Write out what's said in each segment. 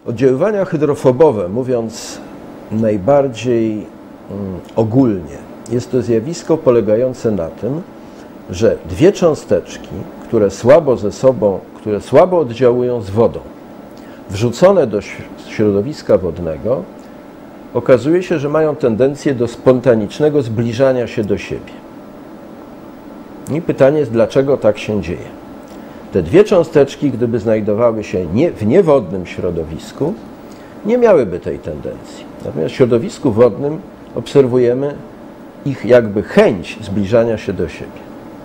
Oddziaływania hydrofobowe, mówiąc najbardziej ogólnie, jest to zjawisko polegające na tym, że dwie cząsteczki, które słabo oddziałują z wodą, wrzucone do środowiska wodnego, okazuje się, że mają tendencję do spontanicznego zbliżania się do siebie. I pytanie jest, dlaczego tak się dzieje? Te dwie cząsteczki, gdyby znajdowały się w niewodnym środowisku, nie miałyby tej tendencji. Natomiast w środowisku wodnym obserwujemy ich jakby chęć zbliżania się do siebie.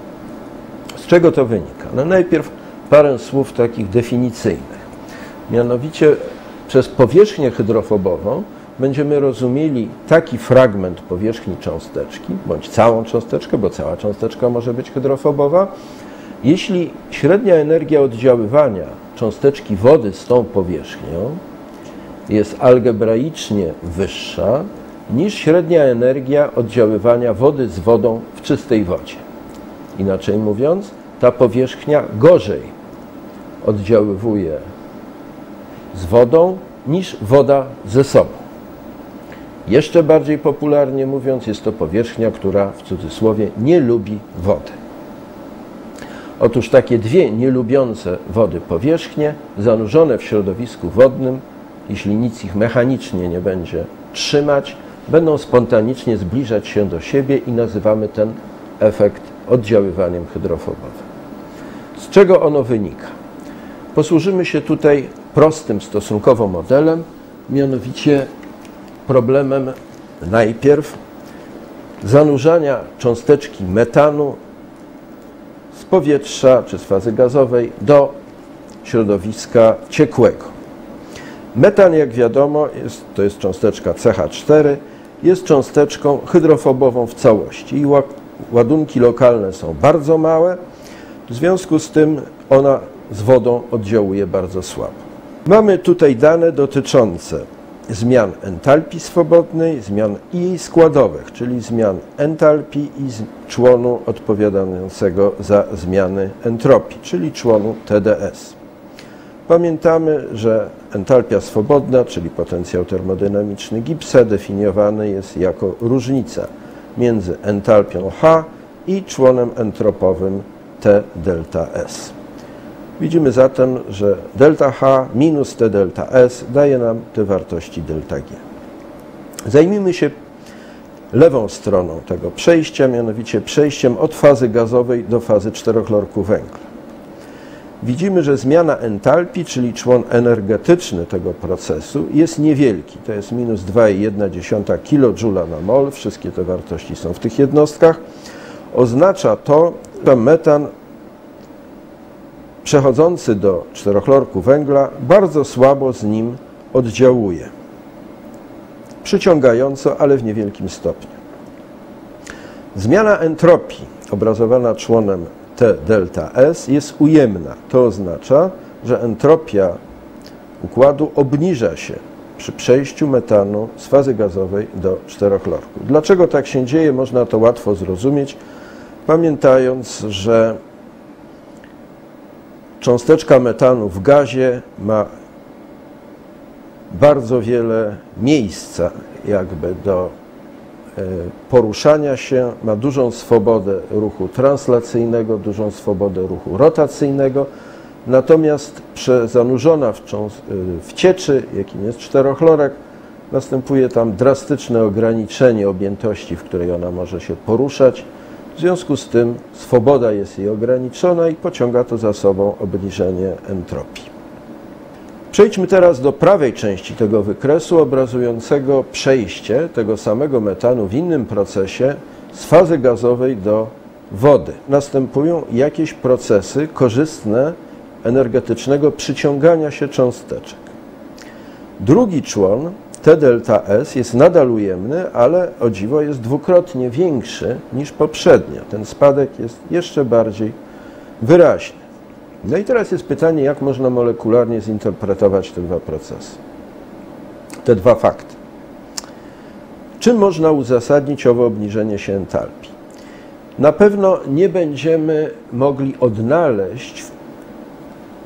Z czego to wynika? No najpierw parę słów takich definicyjnych. Mianowicie przez powierzchnię hydrofobową będziemy rozumieli taki fragment powierzchni cząsteczki, bądź całą cząsteczkę, bo cała cząsteczka może być hydrofobowa, jeśli średnia energia oddziaływania cząsteczki wody z tą powierzchnią jest algebraicznie wyższa niż średnia energia oddziaływania wody z wodą w czystej wodzie. Inaczej mówiąc, ta powierzchnia gorzej oddziaływuje z wodą niż woda ze sobą. Jeszcze bardziej popularnie mówiąc, jest to powierzchnia, która w cudzysłowie nie lubi wody. Otóż takie dwie nielubiące wody powierzchnie zanurzone w środowisku wodnym, jeśli nic ich mechanicznie nie będzie trzymać, będą spontanicznie zbliżać się do siebie i nazywamy ten efekt oddziaływaniem hydrofobowym. Z czego ono wynika? Posłużymy się tutaj prostym stosunkowo modelem, mianowicie problemem najpierw zanurzania cząsteczki metanu z powietrza czy z fazy gazowej do środowiska ciekłego. Metan, jak wiadomo, to jest cząsteczka CH4, jest cząsteczką hydrofobową w całości i ładunki lokalne są bardzo małe, w związku z tym ona z wodą oddziałuje bardzo słabo. Mamy tutaj dane dotyczące zmian entalpii swobodnej, zmian i jej składowych, czyli zmian entalpii i członu odpowiadającego za zmiany entropii, czyli członu TdS. Pamiętamy, że entalpia swobodna, czyli potencjał termodynamiczny Gibbsa, definiowany jest jako różnica między entalpią H i członem entropowym T delta S. Widzimy zatem, że delta H minus T delta S daje nam te wartości delta G. Zajmijmy się lewą stroną tego przejścia, mianowicie przejściem od fazy gazowej do fazy czterochlorku węgla. Widzimy, że zmiana entalpii, czyli człon energetyczny tego procesu, jest niewielki. To jest minus 2,1 kJ na mol. Wszystkie te wartości są w tych jednostkach. Oznacza to, że metan przechodzący do czterochlorku węgla bardzo słabo z nim oddziałuje. Przyciągająco, ale w niewielkim stopniu. Zmiana entropii, obrazowana członem T delta S, jest ujemna. To oznacza, że entropia układu obniża się przy przejściu metanu z fazy gazowej do czterochlorku. Dlaczego tak się dzieje? Można to łatwo zrozumieć, pamiętając, że cząsteczka metanu w gazie ma bardzo wiele miejsca jakby do poruszania się, ma dużą swobodę ruchu translacyjnego, dużą swobodę ruchu rotacyjnego, natomiast zanurzona w cieczy, jakim jest czterochlorek, następuje tam drastyczne ograniczenie objętości, w której ona może się poruszać. W związku z tym swoboda jest jej ograniczona i pociąga to za sobą obniżenie entropii. Przejdźmy teraz do prawej części tego wykresu, obrazującego przejście tego samego metanu w innym procesie z fazy gazowej do wody. Następują jakieś procesy korzystne energetycznego przyciągania się cząsteczek. Drugi człon, T delta S, jest nadal ujemny, ale o dziwo jest dwukrotnie większy niż poprzednio. Ten spadek jest jeszcze bardziej wyraźny. No i teraz jest pytanie, jak można molekularnie zinterpretować te dwa procesy, te dwa fakty. Czym można uzasadnić owo obniżenie się entalpii? Na pewno nie będziemy mogli odnaleźć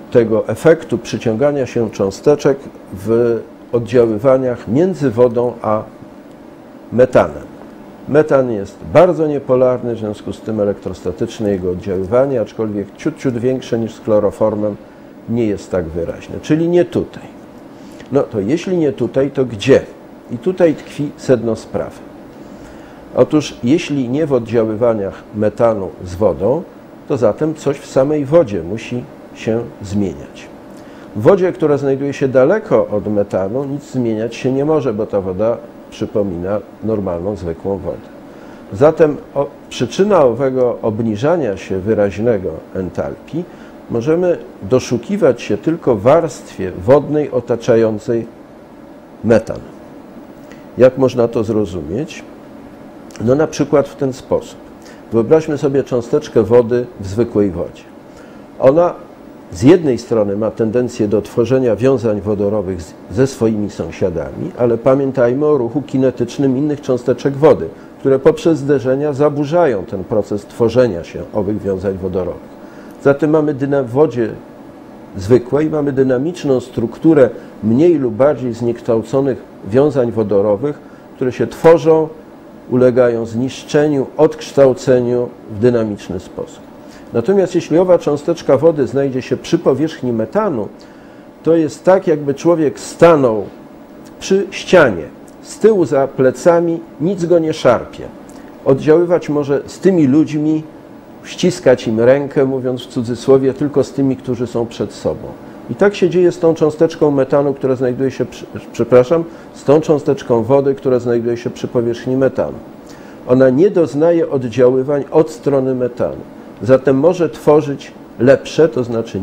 tego efektu przyciągania się cząsteczek w oddziaływaniach między wodą a metanem. Metan jest bardzo niepolarny, w związku z tym elektrostatyczne jego oddziaływanie, aczkolwiek ciut większe niż z chloroformem, nie jest tak wyraźne, czyli nie tutaj. No to jeśli nie tutaj, to gdzie? I tutaj tkwi sedno sprawy. Otóż jeśli nie w oddziaływaniach metanu z wodą, to zatem coś w samej wodzie musi się zmieniać. W wodzie, która znajduje się daleko od metanu, nic zmieniać się nie może, bo ta woda przypomina normalną, zwykłą wodę. Zatem przyczyna owego obniżania się wyraźnego entalpii możemy doszukiwać się tylko w warstwie wodnej otaczającej metan. Jak można to zrozumieć? No na przykład w ten sposób. Wyobraźmy sobie cząsteczkę wody w zwykłej wodzie. Ona z jednej strony ma tendencję do tworzenia wiązań wodorowych ze swoimi sąsiadami, ale pamiętajmy o ruchu kinetycznym innych cząsteczek wody, które poprzez zderzenia zaburzają ten proces tworzenia się owych wiązań wodorowych. Zatem mamy w wodzie zwykłej mamy dynamiczną strukturę mniej lub bardziej zniekształconych wiązań wodorowych, które się tworzą, ulegają zniszczeniu, odkształceniu w dynamiczny sposób. Natomiast jeśli owa cząsteczka wody znajdzie się przy powierzchni metanu, to jest tak, jakby człowiek stanął przy ścianie, z tyłu za plecami, nic go nie szarpie. Oddziaływać może z tymi ludźmi, ściskać im rękę, mówiąc w cudzysłowie, tylko z tymi, którzy są przed sobą. I tak się dzieje z tą cząsteczką metanu, która znajduje się, z tą cząsteczką wody, która znajduje się przy powierzchni metanu. Ona nie doznaje oddziaływań od strony metanu. Zatem może tworzyć lepsze, to znaczy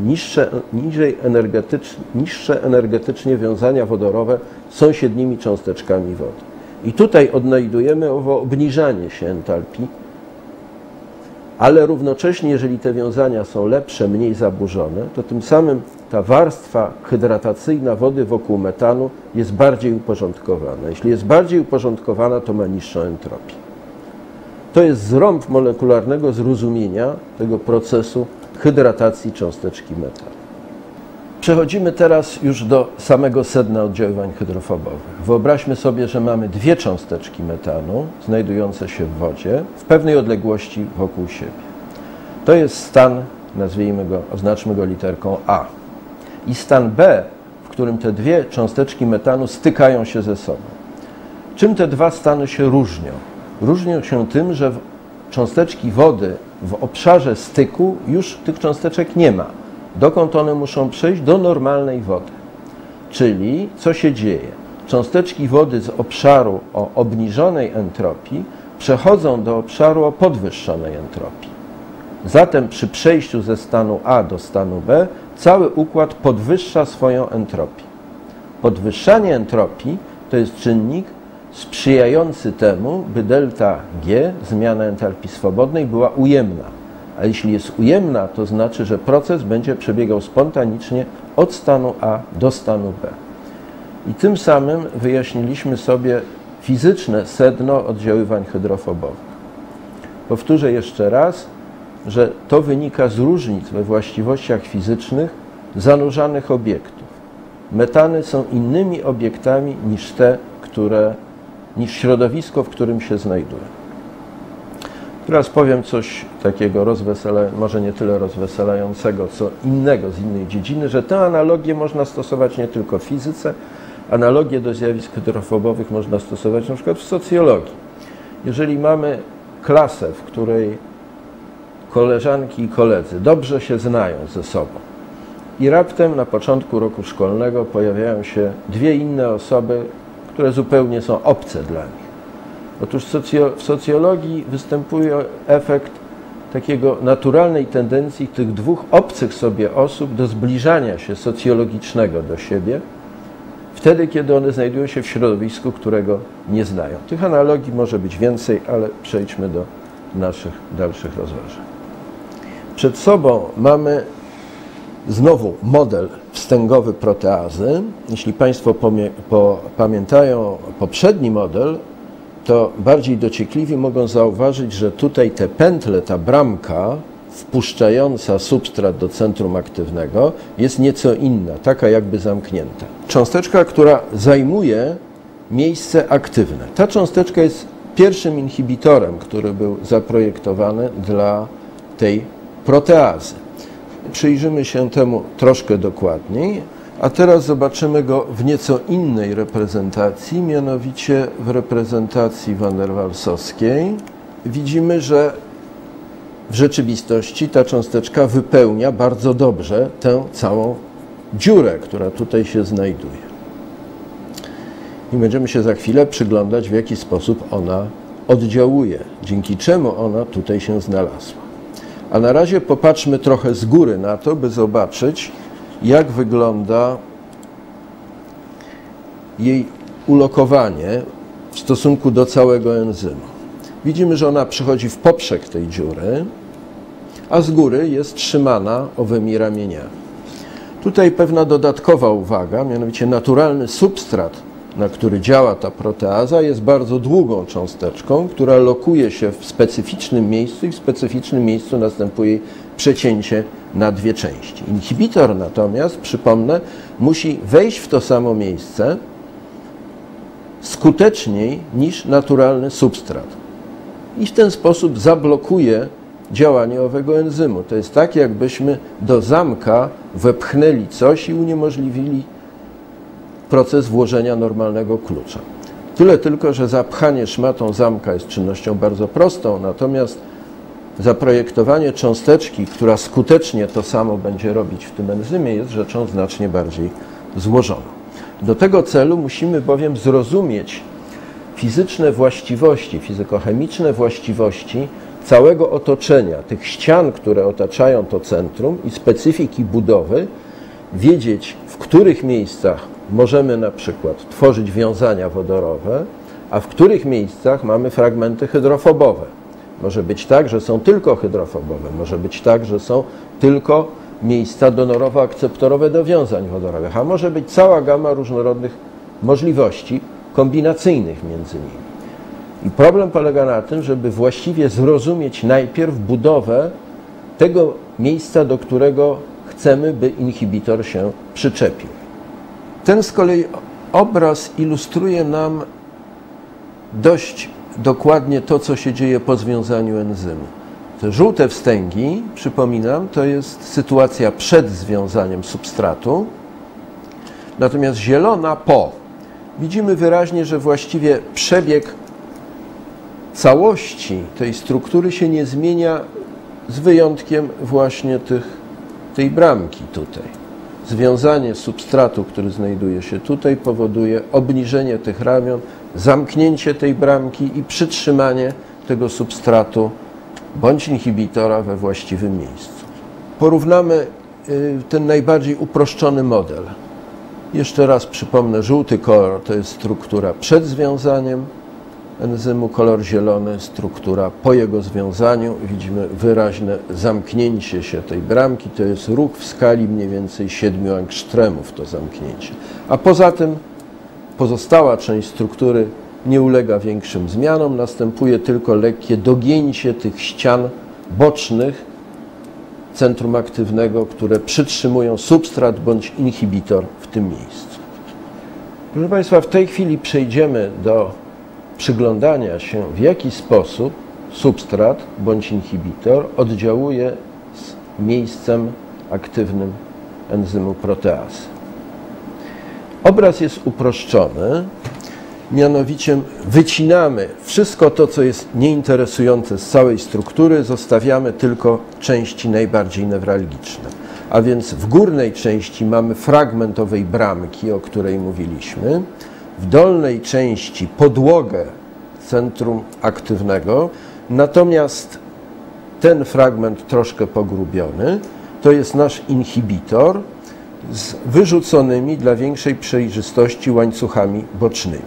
niższe energetycznie wiązania wodorowe z sąsiednimi cząsteczkami wody. I tutaj odnajdujemy owo obniżanie się entalpii, ale równocześnie, jeżeli te wiązania są lepsze, mniej zaburzone, to tym samym ta warstwa hydratacyjna wody wokół metanu jest bardziej uporządkowana. Jeśli jest bardziej uporządkowana, to ma niższą entropię. To jest zrąb molekularnego zrozumienia tego procesu hydratacji cząsteczki metanu. Przechodzimy teraz już do samego sedna oddziaływań hydrofobowych. Wyobraźmy sobie, że mamy dwie cząsteczki metanu znajdujące się w wodzie w pewnej odległości wokół siebie. To jest stan, nazwijmy go, oznaczmy go literką A. I stan B, w którym te dwie cząsteczki metanu stykają się ze sobą. Czym te dwa stany się różnią? Różnią się tym, że cząsteczki wody w obszarze styku już tych cząsteczek nie ma. Dokąd one muszą przejść? Do normalnej wody. Czyli co się dzieje? Cząsteczki wody z obszaru o obniżonej entropii przechodzą do obszaru o podwyższonej entropii. Zatem przy przejściu ze stanu A do stanu B cały układ podwyższa swoją entropię. Podwyższanie entropii to jest czynnik sprzyjający temu, by delta G, zmiana entalpii swobodnej, była ujemna. A jeśli jest ujemna, to znaczy, że proces będzie przebiegał spontanicznie od stanu A do stanu B. I tym samym wyjaśniliśmy sobie fizyczne sedno oddziaływań hydrofobowych. Powtórzę jeszcze raz, że to wynika z różnic we właściwościach fizycznych zanurzanych obiektów. Metany są innymi obiektami niż środowisko, w którym się znajdują. Teraz powiem coś takiego może nie tyle rozweselającego, co innego z innej dziedziny, że tę analogię można stosować nie tylko w fizyce, analogię do zjawisk hydrofobowych można stosować na przykład w socjologii. Jeżeli mamy klasę, w której koleżanki i koledzy dobrze się znają ze sobą i raptem na początku roku szkolnego pojawiają się dwie inne osoby, które zupełnie są obce dla nich. Otóż w socjologii występuje efekt takiego naturalnej tendencji tych dwóch obcych sobie osób do zbliżania się socjologicznego do siebie, wtedy, kiedy one znajdują się w środowisku, którego nie znają. Tych analogii może być więcej, ale przejdźmy do naszych dalszych rozważań. Przed sobą mamy znowu model wstęgowy proteazy. Jeśli Państwo pamiętają poprzedni model, to bardziej dociekliwi mogą zauważyć, że tutaj te pętle, ta bramka wpuszczająca substrat do centrum aktywnego, jest nieco inna, taka jakby zamknięta. Cząsteczka, która zajmuje miejsce aktywne. Ta cząsteczka jest pierwszym inhibitorem, który był zaprojektowany dla tej proteazy. Przyjrzymy się temu troszkę dokładniej, a teraz zobaczymy go w nieco innej reprezentacji, mianowicie w reprezentacji van der Waalsowskiej. Widzimy, że w rzeczywistości ta cząsteczka wypełnia bardzo dobrze tę całą dziurę, która tutaj się znajduje. I będziemy się za chwilę przyglądać, w jaki sposób ona oddziałuje, dzięki czemu ona tutaj się znalazła. A na razie popatrzmy trochę z góry na to, by zobaczyć, jak wygląda jej ulokowanie w stosunku do całego enzymu. Widzimy, że ona przychodzi w poprzek tej dziury, a z góry jest trzymana owymi ramieniami. Tutaj pewna dodatkowa uwaga, mianowicie naturalny substrat, na który działa ta proteaza, jest bardzo długą cząsteczką, która lokuje się w specyficznym miejscu i w specyficznym miejscu następuje przecięcie na dwie części. Inhibitor natomiast, przypomnę, musi wejść w to samo miejsce skuteczniej niż naturalny substrat. I w ten sposób zablokuje działanie owego enzymu. To jest tak, jakbyśmy do zamka wepchnęli coś i uniemożliwili proces włożenia normalnego klucza. Tyle tylko, że zapchanie szmatą zamka jest czynnością bardzo prostą, natomiast zaprojektowanie cząsteczki, która skutecznie to samo będzie robić w tym enzymie, jest rzeczą znacznie bardziej złożoną. Do tego celu musimy bowiem zrozumieć fizyczne właściwości, fizykochemiczne właściwości całego otoczenia, tych ścian, które otaczają to centrum i specyfiki budowy, wiedzieć, w których miejscach możemy na przykład tworzyć wiązania wodorowe, a w których miejscach mamy fragmenty hydrofobowe. Może być tak, że są tylko hydrofobowe, może być tak, że są tylko miejsca donorowo-akceptorowe do wiązań wodorowych, a może być cała gama różnorodnych możliwości kombinacyjnych między nimi. I problem polega na tym, żeby właściwie zrozumieć najpierw budowę tego miejsca, do którego chcemy, by inhibitor się przyczepił. Ten z kolei obraz ilustruje nam dość dokładnie to, co się dzieje po związaniu enzymu. Te żółte wstęgi, przypominam, to jest sytuacja przed związaniem substratu, natomiast zielona po. Widzimy wyraźnie, że właściwie przebieg całości tej struktury się nie zmienia z wyjątkiem właśnie tej bramki tutaj. Związanie substratu, który znajduje się tutaj, powoduje obniżenie tych ramion, zamknięcie tej bramki i przytrzymanie tego substratu bądź inhibitora we właściwym miejscu. Porównamy ten najbardziej uproszczony model. Jeszcze raz przypomnę, żółty kolor to jest struktura przed związaniem enzymu, kolor zielony struktura po jego związaniu. Widzimy wyraźne zamknięcie się tej bramki, to jest ruch w skali mniej więcej 7 angstremów to zamknięcie. A poza tym pozostała część struktury nie ulega większym zmianom, następuje tylko lekkie dogięcie tych ścian bocznych centrum aktywnego, które przytrzymują substrat bądź inhibitor w tym miejscu. Proszę Państwa, w tej chwili przejdziemy do przyglądania się, w jaki sposób substrat bądź inhibitor oddziałuje z miejscem aktywnym enzymu proteazy. Obraz jest uproszczony, mianowicie wycinamy wszystko to, co jest nieinteresujące z całej struktury, zostawiamy tylko części najbardziej newralgiczne. A więc w górnej części mamy fragment owej bramki, o której mówiliśmy, w dolnej części podłogę centrum aktywnego, natomiast ten fragment troszkę pogrubiony to jest nasz inhibitor z wyrzuconymi dla większej przejrzystości łańcuchami bocznymi.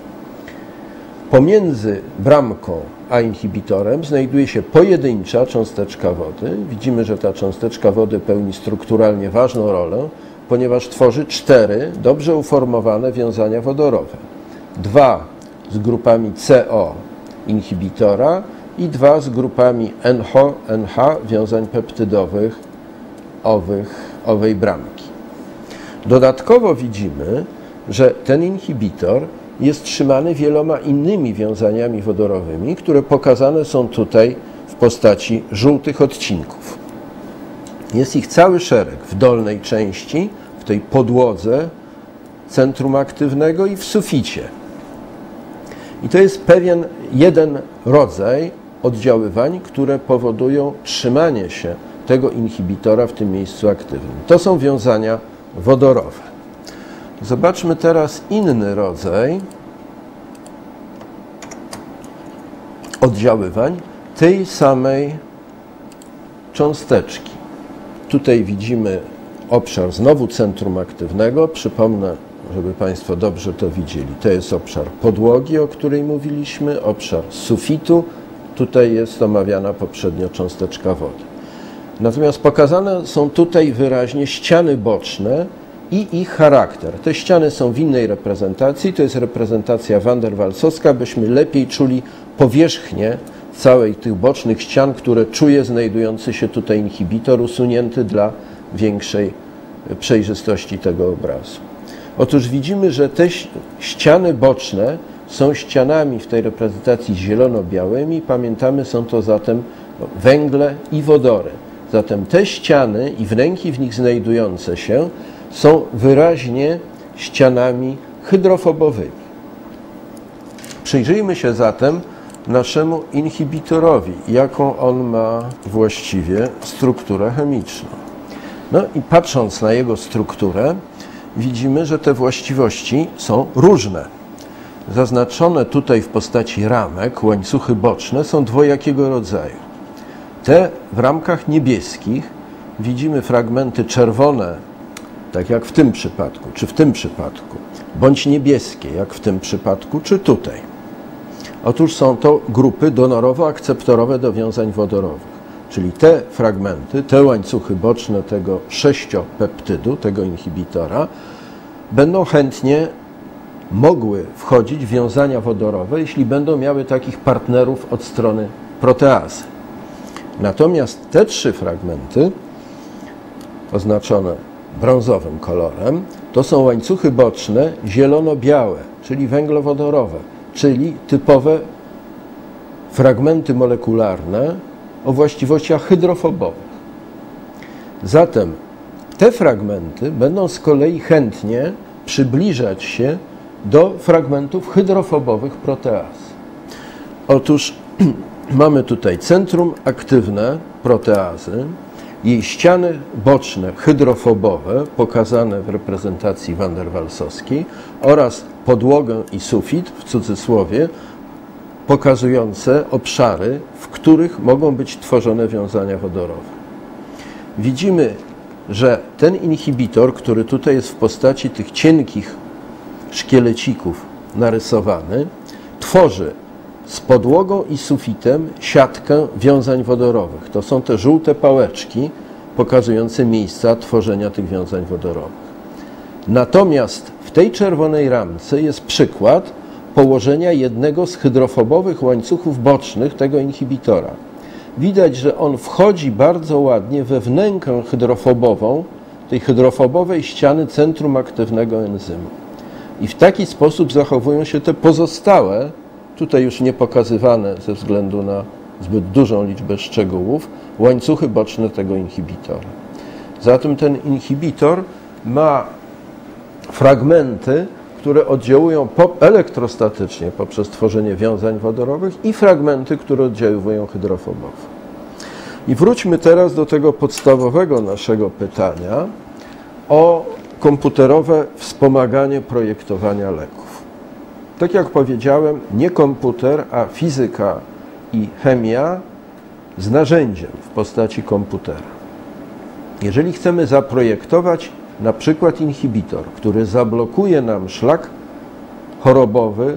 Pomiędzy bramką a inhibitorem znajduje się pojedyncza cząsteczka wody. Widzimy, że ta cząsteczka wody pełni strukturalnie ważną rolę, ponieważ tworzy 4 dobrze uformowane wiązania wodorowe. 2 z grupami CO inhibitora i 2 z grupami NH wiązań peptydowych owej bramki. Dodatkowo widzimy, że ten inhibitor jest trzymany wieloma innymi wiązaniami wodorowymi, które pokazane są tutaj w postaci żółtych odcinków. Jest ich cały szereg w dolnej części, w tej podłodze centrum aktywnego i w suficie. I to jest pewien jeden rodzaj oddziaływań, które powodują trzymanie się tego inhibitora w tym miejscu aktywnym. To są wiązania wodorowe. Zobaczmy teraz inny rodzaj oddziaływań tej samej cząsteczki. Tutaj widzimy obszar znowu centrum aktywnego. Przypomnę, żeby Państwo dobrze to widzieli. To jest obszar podłogi, o której mówiliśmy, obszar sufitu. Tutaj jest omawiana poprzednio cząsteczka wody. Natomiast pokazane są tutaj wyraźnie ściany boczne i ich charakter. Te ściany są w innej reprezentacji. To jest reprezentacja van der Waalsowska, byśmy lepiej czuli powierzchnię całej tych bocznych ścian, które czuje znajdujący się tutaj inhibitor, usunięty dla większej przejrzystości tego obrazu. Otóż widzimy, że te ściany boczne są ścianami w tej reprezentacji zielono-białymi. Pamiętamy, są to zatem węgle i wodory. Zatem te ściany i wnęki w nich znajdujące się są wyraźnie ścianami hydrofobowymi. Przyjrzyjmy się zatem naszemu inhibitorowi, jaką on ma właściwie strukturę chemiczną. No i patrząc na jego strukturę, widzimy, że te właściwości są różne. Zaznaczone tutaj w postaci ramek, łańcuchy boczne są dwojakiego rodzaju. Te w ramkach niebieskich widzimy fragmenty czerwone, tak jak w tym przypadku, czy w tym przypadku, bądź niebieskie, jak w tym przypadku, czy tutaj. Otóż są to grupy donorowo-akceptorowe do wiązań wodorowych, czyli te fragmenty, te łańcuchy boczne tego 6-peptydu, tego inhibitora, będą chętnie mogły wchodzić w wiązania wodorowe, jeśli będą miały takich partnerów od strony proteazy. Natomiast te 3 fragmenty, oznaczone brązowym kolorem, to są łańcuchy boczne zielono-białe, czyli węglowodorowe, czyli typowe fragmenty molekularne o właściwościach hydrofobowych. Zatem te fragmenty będą z kolei chętnie przybliżać się do fragmentów hydrofobowych proteaz. Otóż mamy tutaj centrum aktywne proteazy, jej ściany boczne hydrofobowe, pokazane w reprezentacji van der Waalsowskiej, oraz podłogę i sufit, w cudzysłowie, pokazujące obszary, w których mogą być tworzone wiązania wodorowe. Widzimy, że ten inhibitor, który tutaj jest w postaci tych cienkich szkielecików narysowany, tworzy z podłogą i sufitem siatkę wiązań wodorowych. To są te żółte pałeczki pokazujące miejsca tworzenia tych wiązań wodorowych. Natomiast w tej czerwonej ramce jest przykład położenia jednego z hydrofobowych łańcuchów bocznych tego inhibitora. Widać, że on wchodzi bardzo ładnie we wnękę hydrofobową, tej hydrofobowej ściany centrum aktywnego enzymu. I w taki sposób zachowują się te pozostałe, tutaj już nie pokazywane ze względu na zbyt dużą liczbę szczegółów, łańcuchy boczne tego inhibitora. Zatem ten inhibitor ma fragmenty, które oddziałują elektrostatycznie poprzez tworzenie wiązań wodorowych i fragmenty, które oddziałują hydrofobowo. I wróćmy teraz do tego podstawowego naszego pytania o komputerowe wspomaganie projektowania leków. Tak jak powiedziałem, nie komputer, a fizyka i chemia z narzędziem w postaci komputera. Jeżeli chcemy zaprojektować na przykład inhibitor, który zablokuje nam szlak chorobowy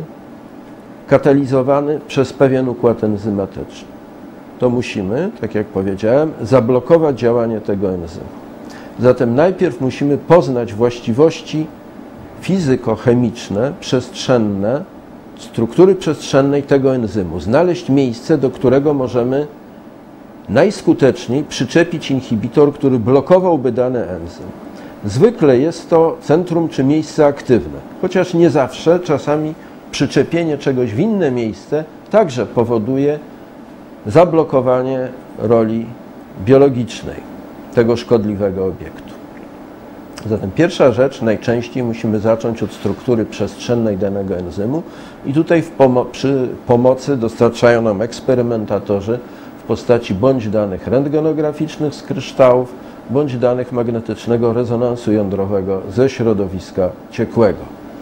katalizowany przez pewien układ enzymatyczny, to musimy, tak jak powiedziałem, zablokować działanie tego enzymu. Zatem najpierw musimy poznać właściwości fizyko-chemiczne, przestrzenne struktury przestrzennej tego enzymu, znaleźć miejsce, do którego możemy najskuteczniej przyczepić inhibitor, który blokowałby dany enzym. Zwykle jest to centrum czy miejsce aktywne, chociaż nie zawsze, czasami przyczepienie czegoś w inne miejsce także powoduje zablokowanie roli biologicznej tego szkodliwego obiektu. Zatem pierwsza rzecz, najczęściej musimy zacząć od struktury przestrzennej danego enzymu i tutaj przy pomocy dostarczają nam eksperymentatorzy w postaci bądź danych rentgenograficznych z kryształów, bądź danych magnetycznego rezonansu jądrowego ze środowiska ciekłego.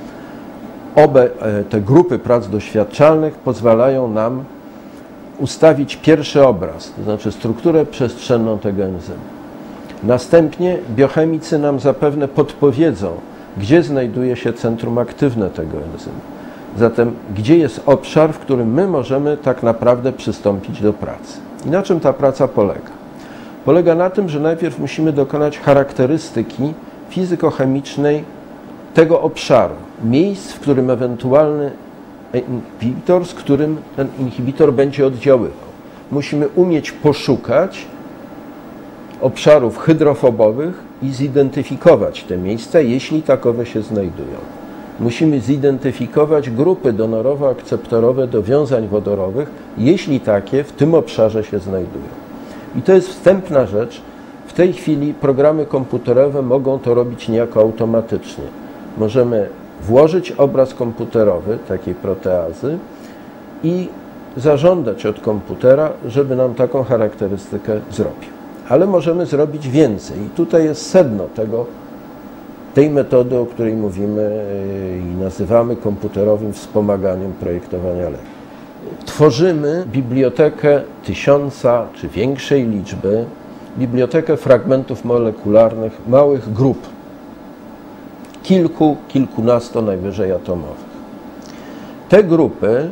Obie te grupy prac doświadczalnych pozwalają nam ustawić pierwszy obraz, to znaczy strukturę przestrzenną tego enzymu. Następnie biochemicy nam zapewne podpowiedzą, gdzie znajduje się centrum aktywne tego enzymu. Zatem gdzie jest obszar, w którym my możemy tak naprawdę przystąpić do pracy. I na czym ta praca polega? Polega na tym, że najpierw musimy dokonać charakterystyki fizykochemicznej tego obszaru, miejsc, w którym ewentualny inhibitor, z którym ten inhibitor będzie oddziaływał. Musimy umieć poszukać obszarów hydrofobowych i zidentyfikować te miejsca, jeśli takowe się znajdują. Musimy zidentyfikować grupy donorowo-akceptorowe do wiązań wodorowych, jeśli takie w tym obszarze się znajdują. I to jest wstępna rzecz. W tej chwili programy komputerowe mogą to robić niejako automatycznie. Możemy włożyć obraz komputerowy takiej proteazy i zażądać od komputera, żeby nam taką charakterystykę zrobił. Ale możemy zrobić więcej. I tutaj jest sedno tej metody, o której mówimy i nazywamy komputerowym wspomaganiem projektowania leków. Tworzymy bibliotekę 1000 czy większej liczby, bibliotekę fragmentów molekularnych, małych grup, kilkunasto najwyżej atomowych. Te grupy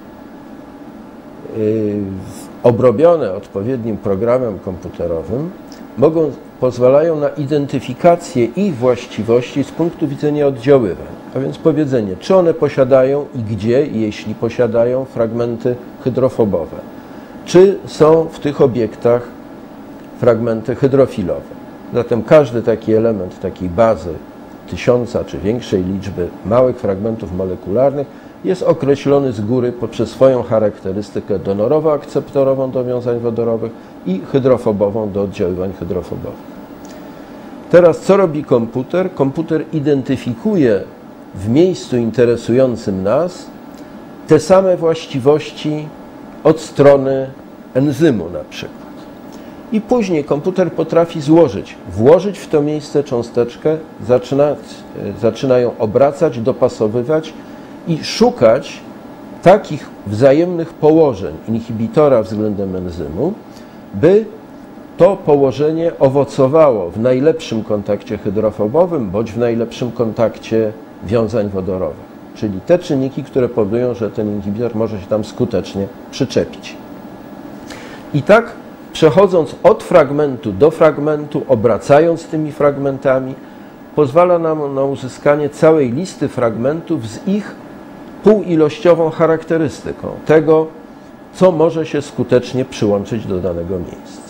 obrobione odpowiednim programem komputerowym pozwalają na identyfikację ich właściwości z punktu widzenia oddziaływań. A więc powiedzenie, czy one posiadają i gdzie, jeśli posiadają, fragmenty hydrofobowe. Czy są w tych obiektach fragmenty hydrofilowe. Zatem każdy taki element takiej bazy 1000 czy większej liczby małych fragmentów molekularnych jest określony z góry poprzez swoją charakterystykę donorowo-akceptorową do wiązań wodorowych i hydrofobową do oddziaływań hydrofobowych. Teraz co robi komputer? Komputer identyfikuje w miejscu interesującym nas te same właściwości od strony enzymu na przykład. I później komputer potrafi włożyć w to miejsce cząsteczkę, zaczyna ją obracać, dopasowywać i szukać takich wzajemnych położeń inhibitora względem enzymu, by to położenie owocowało w najlepszym kontakcie hydrofobowym bądź w najlepszym kontakcie wiązań wodorowych. Czyli te czynniki, które powodują, że ten inhibitor może się tam skutecznie przyczepić. I tak przechodząc od fragmentu do fragmentu, obracając tymi fragmentami, pozwala nam na uzyskanie całej listy fragmentów z ich półilościową charakterystyką tego, co może się skutecznie przyłączyć do danego miejsca.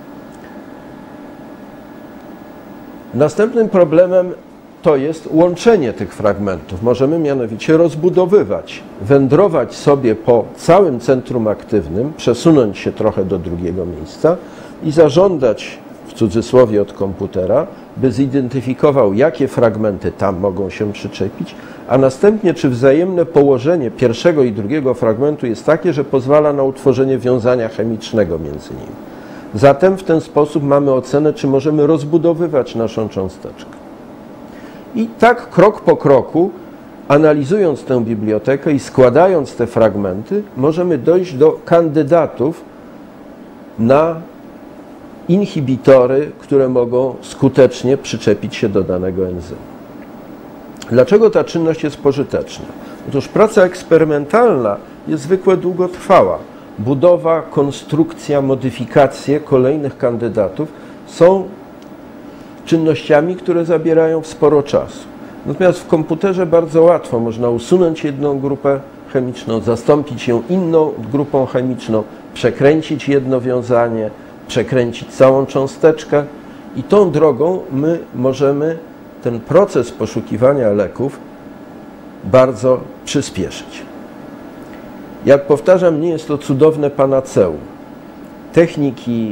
Następnym problemem to jest łączenie tych fragmentów. Możemy mianowicie rozbudowywać, wędrować sobie po całym centrum aktywnym, przesunąć się trochę do drugiego miejsca i zażądać, w cudzysłowie od komputera, by zidentyfikował, jakie fragmenty tam mogą się przyczepić, a następnie czy wzajemne położenie pierwszego i drugiego fragmentu jest takie, że pozwala na utworzenie wiązania chemicznego między nimi. Zatem w ten sposób mamy ocenę, czy możemy rozbudowywać naszą cząsteczkę. I tak krok po kroku, analizując tę bibliotekę i składając te fragmenty, możemy dojść do kandydatów na inhibitory, które mogą skutecznie przyczepić się do danego enzymu. Dlaczego ta czynność jest pożyteczna? Otóż praca eksperymentalna jest zwykle długotrwała. Budowa, konstrukcja, modyfikacje kolejnych kandydatów są czynnościami, które zabierają sporo czasu. Natomiast w komputerze bardzo łatwo można usunąć jedną grupę chemiczną, zastąpić ją inną grupą chemiczną, przekręcić jedno wiązanie, przekręcić całą cząsteczkę i tą drogą my możemy ten proces poszukiwania leków bardzo przyspieszyć. Jak powtarzam, nie jest to cudowne panaceum. Techniki,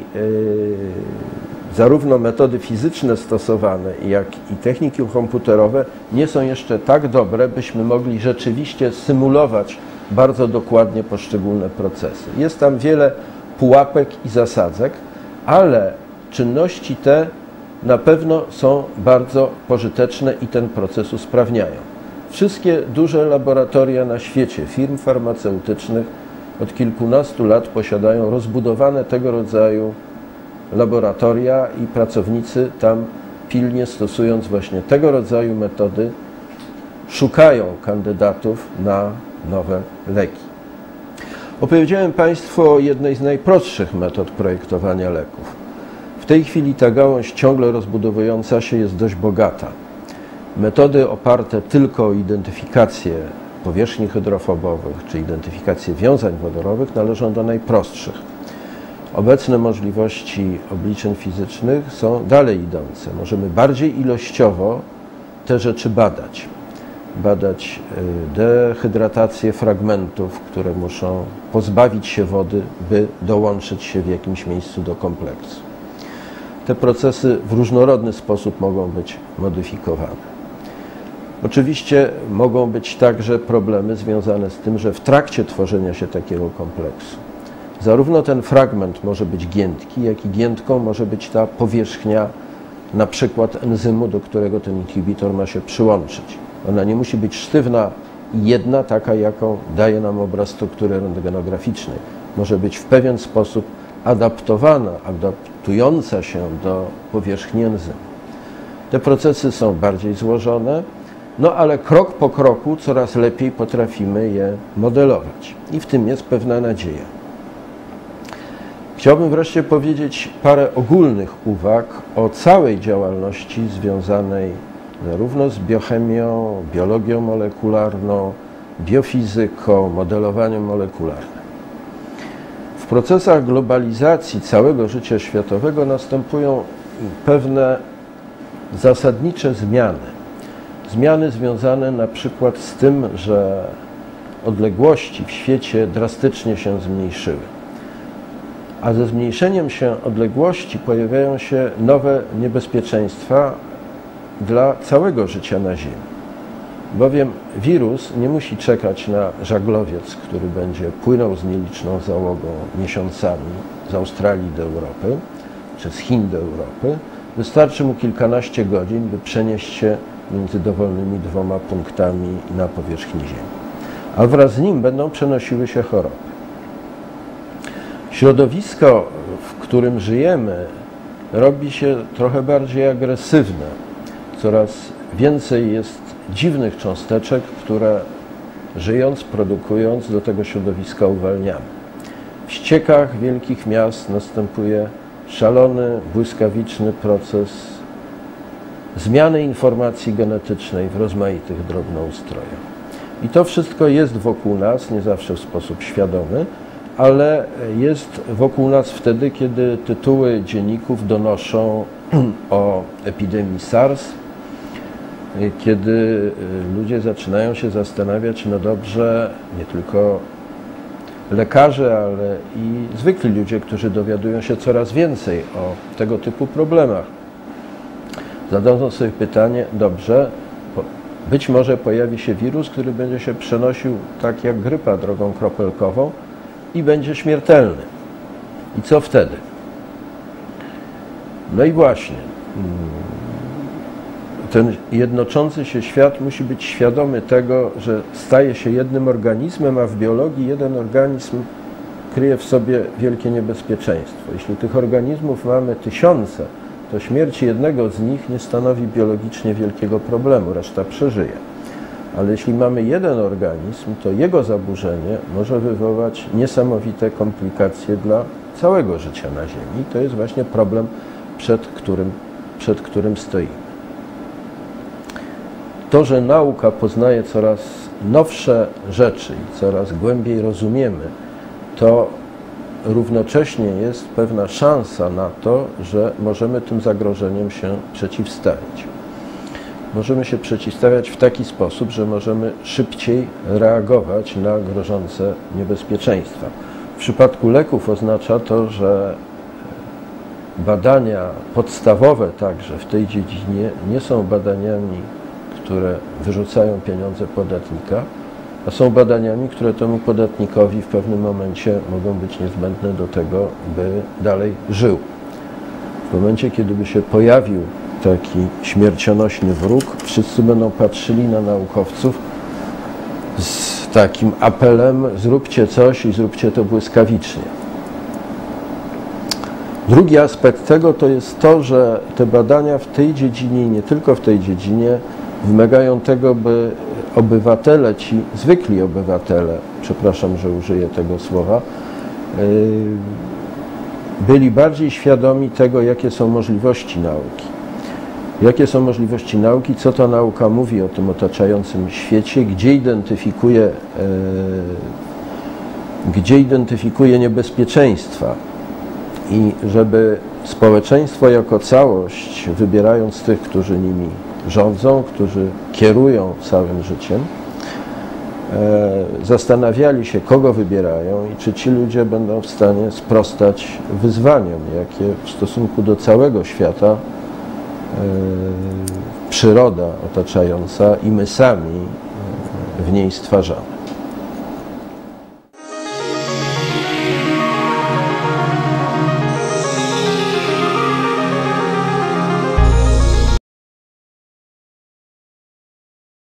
zarówno metody fizyczne stosowane, jak i techniki komputerowe nie są jeszcze tak dobre, byśmy mogli rzeczywiście symulować bardzo dokładnie poszczególne procesy. Jest tam wiele pułapek i zasadzek, ale czynności te na pewno są bardzo pożyteczne i ten proces usprawniają. Wszystkie duże laboratoria na świecie, firm farmaceutycznych od kilkunastu lat posiadają rozbudowane tego rodzaju laboratoria i pracownicy tam pilnie stosując właśnie tego rodzaju metody szukają kandydatów na nowe leki. Opowiedziałem Państwu o jednej z najprostszych metod projektowania leków. W tej chwili ta gałąź ciągle rozbudowująca się jest dość bogata. Metody oparte tylko o identyfikację powierzchni hydrofobowych czy identyfikację wiązań wodorowych należą do najprostszych. Obecne możliwości obliczeń fizycznych są dalej idące. Możemy bardziej ilościowo te rzeczy badać. Badać dehydratację fragmentów, które muszą pozbawić się wody, by dołączyć się w jakimś miejscu do kompleksu. Te procesy w różnorodny sposób mogą być modyfikowane. Oczywiście mogą być także problemy związane z tym, że w trakcie tworzenia się takiego kompleksu zarówno ten fragment może być giętki, jak i giętką może być ta powierzchnia, na przykład enzymu, do którego ten inhibitor ma się przyłączyć. Ona nie musi być sztywna i jedna, taka jaką daje nam obraz struktury rentgenograficznej. Może być w pewien sposób adaptowana, adaptująca się do powierzchni enzymu. Te procesy są bardziej złożone, no ale krok po kroku coraz lepiej potrafimy je modelować i w tym jest pewna nadzieja. Chciałbym wreszcie powiedzieć parę ogólnych uwag o całej działalności związanej zarówno z biochemią, biologią molekularną, biofizyką, modelowaniem molekularnym. W procesach globalizacji całego życia światowego następują pewne zasadnicze zmiany. Zmiany związane na przykład z tym, że odległości w świecie drastycznie się zmniejszyły. A ze zmniejszeniem się odległości pojawiają się nowe niebezpieczeństwa dla całego życia na Ziemi. Bowiem wirus nie musi czekać na żaglowiec, który będzie płynął z nieliczną załogą miesiącami z Australii do Europy, czy z Chin do Europy. Wystarczy mu kilkanaście godzin, by przenieść się między dowolnymi dwoma punktami na powierzchni Ziemi. A wraz z nim będą przenosiły się choroby. Środowisko, w którym żyjemy, robi się trochę bardziej agresywne. Coraz więcej jest dziwnych cząsteczek, które żyjąc, produkując, do tego środowiska uwalniamy. W ściekach wielkich miast następuje szalony, błyskawiczny proces zmiany informacji genetycznej w rozmaitych drobnoustrojach. I to wszystko jest wokół nas, nie zawsze w sposób świadomy, ale jest wokół nas wtedy, kiedy tytuły dzienników donoszą o epidemii SARS, kiedy ludzie zaczynają się zastanawiać, no dobrze, nie tylko lekarze, ale i zwykli ludzie, którzy dowiadują się coraz więcej o tego typu problemach. Zadadzą sobie pytanie, dobrze, być może pojawi się wirus, który będzie się przenosił tak jak grypa drogą kropelkową i będzie śmiertelny. I co wtedy? No i właśnie, ten jednoczący się świat musi być świadomy tego, że staje się jednym organizmem, a w biologii jeden organizm kryje w sobie wielkie niebezpieczeństwo. Jeśli tych organizmów mamy tysiące, to śmierć jednego z nich nie stanowi biologicznie wielkiego problemu, reszta przeżyje. Ale jeśli mamy jeden organizm, to jego zaburzenie może wywołać niesamowite komplikacje dla całego życia na Ziemi. I to jest właśnie problem, przed którym stoimy. to, że nauka poznaje coraz nowsze rzeczy i coraz głębiej rozumiemy, to równocześnie jest pewna szansa na to, że możemy tym zagrożeniom się przeciwstawić. Możemy się przeciwstawiać w taki sposób, że możemy szybciej reagować na grożące niebezpieczeństwa. W przypadku leków oznacza to, że badania podstawowe także w tej dziedzinie nie są badaniami, które wyrzucają pieniądze podatnika, a są badaniami, które temu podatnikowi w pewnym momencie mogą być niezbędne do tego, by dalej żył. W momencie, kiedy by się pojawił taki śmiercionośny wróg, wszyscy będą patrzyli na naukowców z takim apelem: zróbcie coś i zróbcie to błyskawicznie. Drugi aspekt tego to jest to, że te badania w tej dziedzinie i nie tylko w tej dziedzinie wymagają tego, by obywatele, ci zwykli obywatele, przepraszam, że użyję tego słowa, byli bardziej świadomi tego, jakie są możliwości nauki. Jakie są możliwości nauki, co ta nauka mówi o tym otaczającym świecie, gdzie identyfikuje niebezpieczeństwa. I żeby społeczeństwo jako całość, wybierając tych, którzy nimi rządzą, którzy kierują całym życiem, zastanawiali się, kogo wybierają i czy ci ludzie będą w stanie sprostać wyzwaniom, jakie w stosunku do całego świata przyroda otaczająca i my sami w niej stwarzamy.